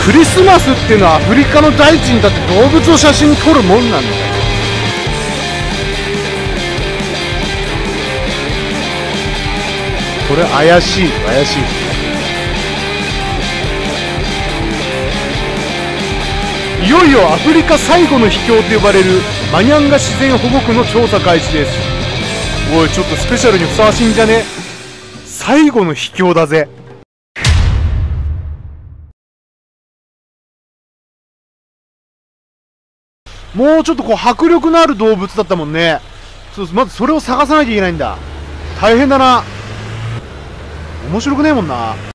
クリスマスっていうのはアフリカの大地にだって動物を写真に撮るもんなんだよ。これ怪しい怪しい。いよいよアフリカ最後の秘境と呼ばれるマニャンガ自然保護区の調査開始です。おいちょっとスペシャルにふさわしいんじゃね？最後の秘境だぜ。もうちょっとこう迫力のある動物だったもんね。そうまずそれを探さなきゃいけないんだ。大変だな。面白くねえもんな。